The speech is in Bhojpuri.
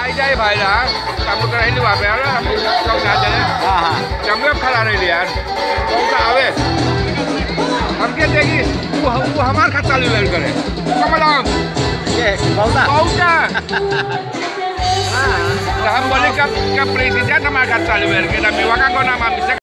Jai भाई lah, kamu kena ini apa ya? Kau saja ya. Kamu yang kalah lihat. Kau tak awet. हम क्या देगी वो हमारे खाता ले लेकर करे कमलाम ये बहुता हम बोले का प्रेसिडेंट हमारे खाता ले लेकर kita biwakan kau nama